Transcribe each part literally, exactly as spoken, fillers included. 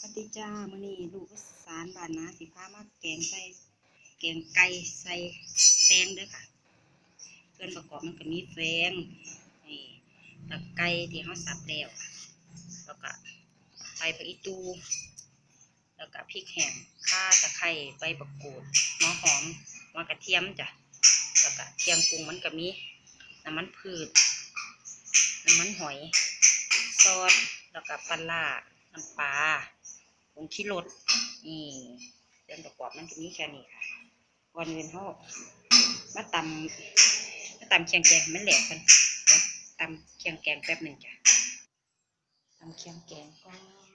สวัสดีจ้ามื้อนี้ลูกสารบ้านนาสิพามาแกงใส่แกงไก่ใส่แตงเด้อค่ะส่วนประกอบมันก็มีแตงนี่ตะไก่ที่เขาสับแล้วแล้วก็ใบผักอีตูแล้วก็พริกแห้งข่าตะไคร้ใบมะกรูดหัวหอมหัวกระเทียมจ้ะแล้วก็เทียมปรุงมันก็มีน้ำมันพืชน้ำมันหอยซอสแล้วก็ปลาร้าน้ำปลาผงชูรสนี่เรื่องประกอบมันจะมีแค่นี้ค่ะวันเว้นเขามาตำมาตำเคียงแกงมันแหลกกันแล้วตำเคียงแกงแป๊บหนึ่งจ้ะตำเคียงแกงก็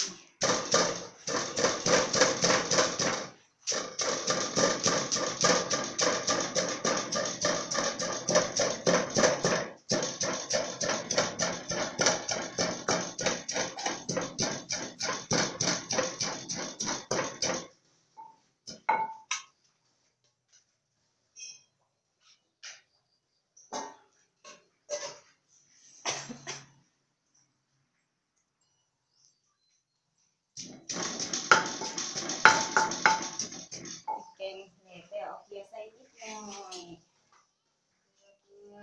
แกงแหลกแล้วเอาเกลือใส่นิดหน่อยเกลือเกลือ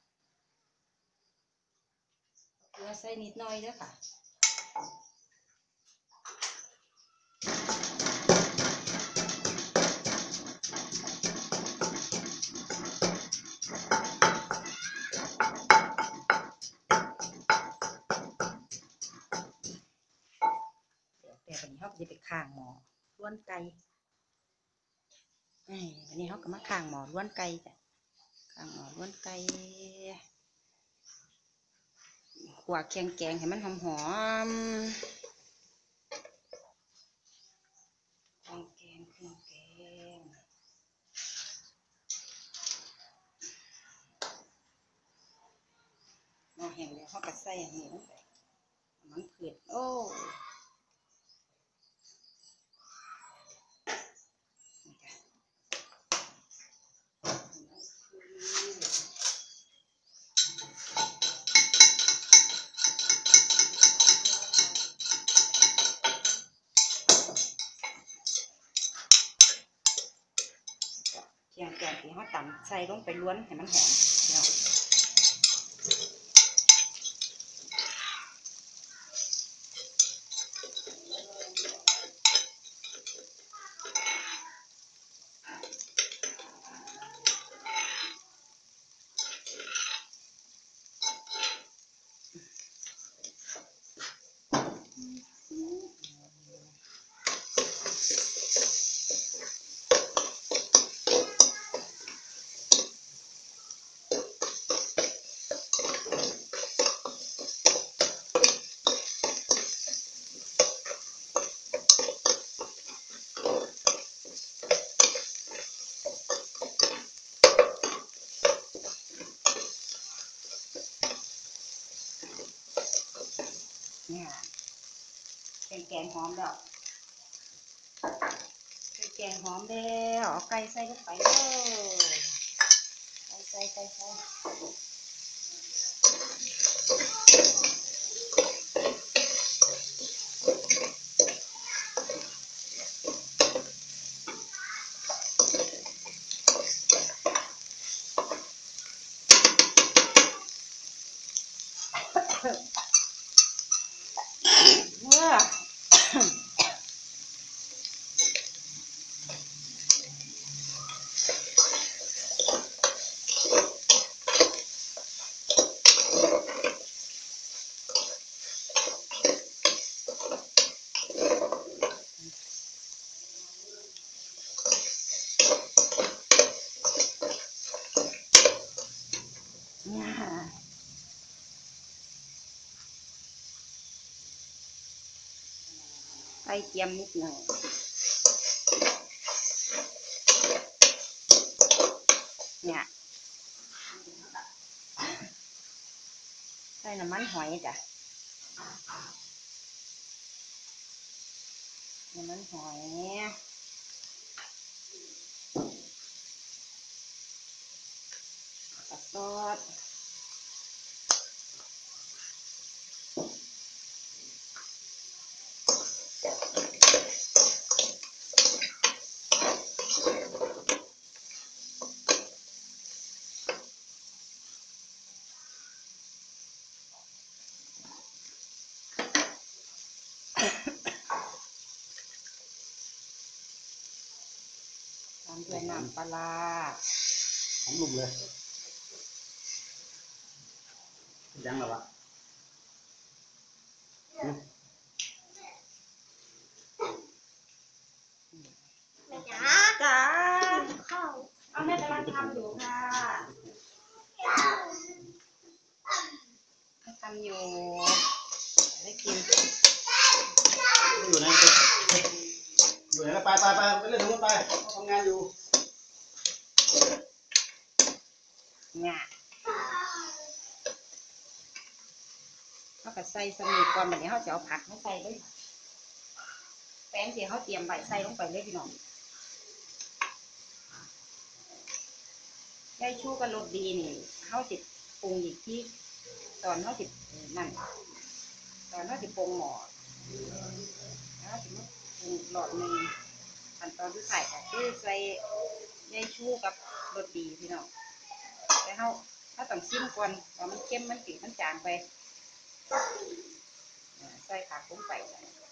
เกลือใส่นิดหน่อยเด้อค่ะแต่วันนี้เขาจะไปข้างหม้อล้วนไก่วันนี้เขาก็มาข้างหม้อล้วนไก่จ้ะข้างหม้อล้วนไก่ขั่วเคียงแกงให้มันหอมหอมเครื่องแกงเครื่องแกงหม้อแห้งแล้วเขาก็ใส่อันนี้ลงไปมันเผือดโอ้เคียงแกงที่เขาตำใส่ลงไปล้วนให้มันหอมเนาะเนี่ยแกงแกงหอมแล้วแกงหอมแล้วเอาไก่ใส่ลงไปเลยไก่ใส่ไก่ใส่เมื่อไก่เจียมนิดหนึ่งเนี่ยใส่น้ำมันหอยจ้ะน้ำมันหอยกับซอสด้วยน้ำปลาหอมลุ่มเลยยังหรอวะจ้าจ้าข้าวเอาแม่กำลังทำอยู่ค่ะทำอยู่ได้กินอยู่ไหนอยู่ไหนไปไปไปไปเล่นนู้นไปทำงานอยู่เนี่ยเขาก็ใส่สมีก่อนแบบนี้เขาจะเอาผักมาใส่เลยแป้งที่เขาเตรียมไว้ใส่ลงไปเลยพี่น้องได้ชูกับรสดีนี่เขาติดปรุงอีกที่ตอนเขาติดนั่นตอนเขาติดปรุงหม้อแล้วถึงปรุงหลอดหนึ่งขั้นตอนที่ใส่ก็คือใส่ได้ชูกับรสดีพี่น้องแต่เขาเขาต้องชิมก่อนว่ามันเค็มมันติดมันจางไปใส่ผักลงไป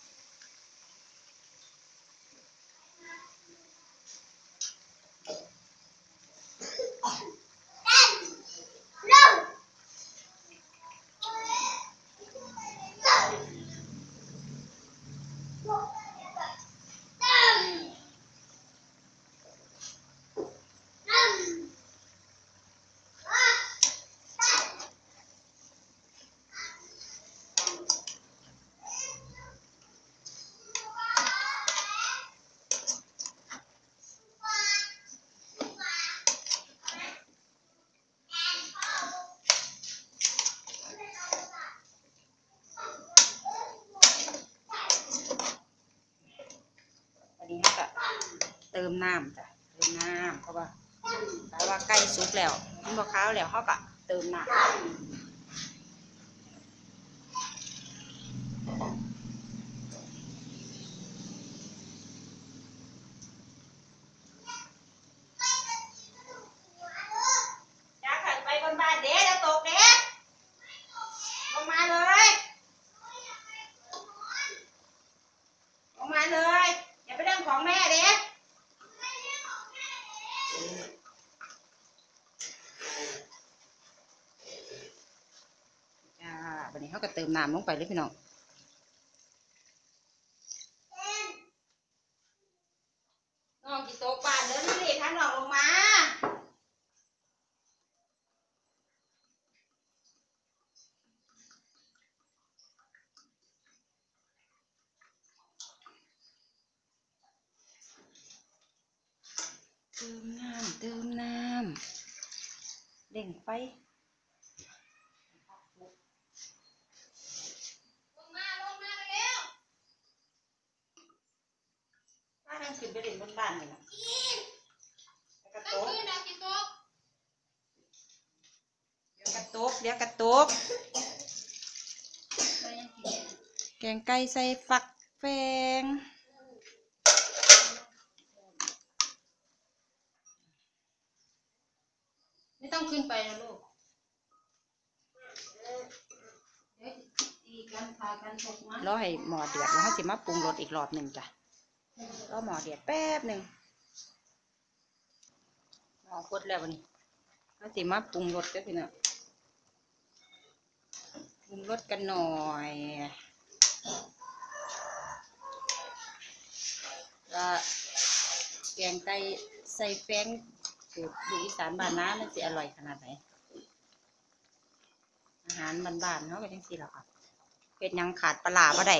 นี้ก็เติมน้ำจ้ะเติมน้ำเพราะว่าแปลว่าใกล้สุกแล้วมันบะข้าวแล้วเขาก็เติมน้ำจ้าขันไปบนบ้านเด็กจะตกเด็กลงมาเลยลงมาเลยอย่าไปเรื่องของแม่เด็กจ้าวันนี้เขาก็เติมน้ำลงไปเลยพี่น้องน้องกี่โต๊ะบ้านเดินรีบท่านน้องลงมาเติมน้ำเติมน้ำเร่งไฟลงมาลงมาเร็วป้านั่งขึ้นไปเล่นบนบ้านเลยนะกระโต๊ะเดี๋ยวกระโต๊ะเดี๋ยวกระโต๊ะเดี๋ยวกระโต๊ะแกงไก่ใส่ฟักแฟงไม่ต้องขึ้นไปนะลูกรอให้หม้อเดือดแล้วเขาจะมาปรุงรสอีกรอบหนึ่งจ้ะรอหม้อเดือดแป๊บหนึ่งหม้อพดแล้ววันนี้เขาจะมาปรุงรสก็คือเนาะปรุงรสกันหน่อยแล้วแกงไก่ใส่แป้งสูตรดูอีสานบ้านน้ามันจะอร่อยขนาดไหนอาหารบ้านๆเขาเป็นยังไงล่ะค่ะเป็นยังขาดปลาบ่ได้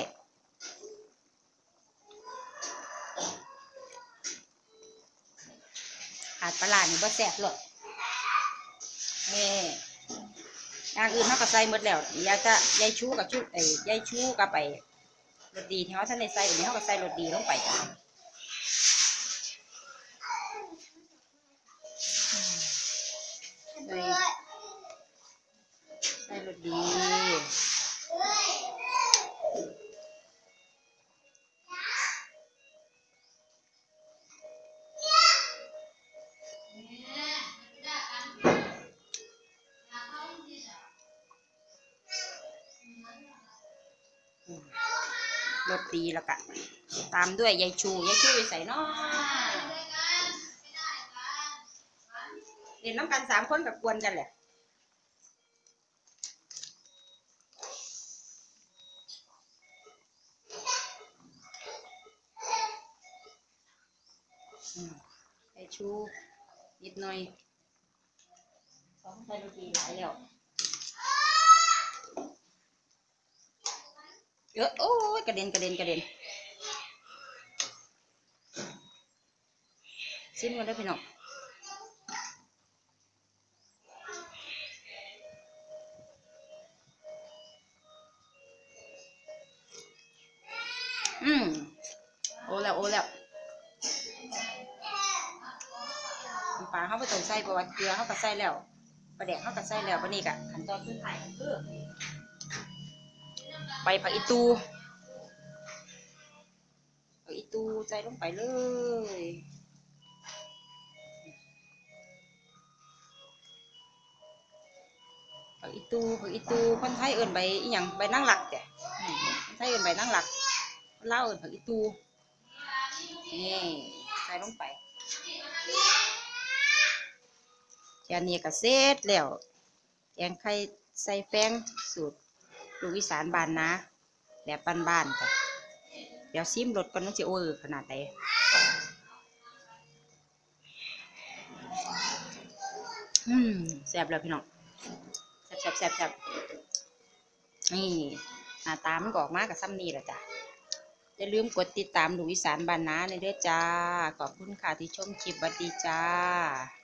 ขาดปลานี่บ่แซ่บเลยนี่อย่างอื่นเขาก็ใส่หมดแล้วยาจะยายชูกับชูไอ้ยายชูกับไอ้รสดีที่เขาท่านในใส่อันนี้เขาก็ใส่รสดีลงไปจ้ะใส่ใส่รสดีรสดีแล้วก็ตามด้วยยายชูยายชูไปใส่น้อยเล่นน้ำกันสามคนกับกวนกันแหละไอชูนิดหน่อยสองใส่โรตีหลายแล้วเยอะโอ้ยกระเด็นกระเด็นกระเด็นซิมกันได้พี่น้องอืมโอ้แล้วโอ้แล้วปลาเขาไปต้มใส่ประวัติเกลือเขาก็ใส่แล้วปลาแดกเขาก็ใส่แล้ววันนี้กะขั้นตอนสุดท้ายคือไปผักอีตูผักอีตูใส่ลงไปเลยผักอีตูผักอีตูคนไทยเอิ่นใบอีหยังใบนางหลักแกคนไทยเอิ่นใบนางหลักเล่าเอิ่นผักอีตูนี่ใส่ลงไปแค่นี้ก็เสร็จแล้วแกงไข่ใส่แป้งสูตรลูกอีสานบ้านนะแบบบ้านๆค่ะเดี๋ยวซิมรสก่อนน้องจะโอ้ยขนาดไหนอืมแซ่บแล้วพี่น้องแซ่บแซ่บแซ่บแซ่บนี่หน้าตามันก็ออกมากับซ้ำนี่แหละจ้ะอย่าลืมกดติดตามลูกอีสานบ้านนะในเด้อจ้าขอบคุณค่ะที่ชมคลิปสวัสดีจ้า